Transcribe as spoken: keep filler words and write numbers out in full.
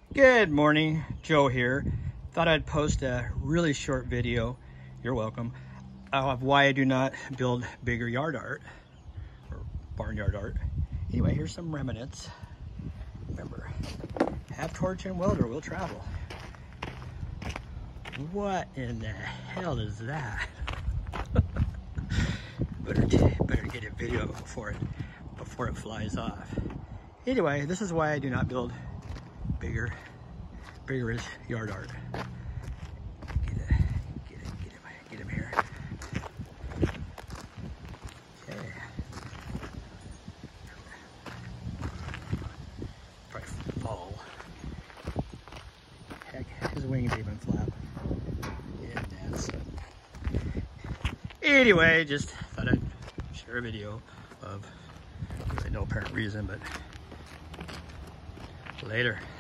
Good morning, Joe here. Thought I'd post a really short video, you're welcome, of why I do not build bigger yard art or barnyard art. Anyway, here's some remnants. Remember, have torch and welder, we'll travel. What in the hell is that? better, better get a video before it, before it flies off. Anyway, this is why I do not build bigger, bigger is yard art. Get it, get it, get him, get him here. Okay. Probably fall. Heck, his wings even flap. Yeah, that's. Anyway, just thought I'd share a video of really no apparent reason, but later.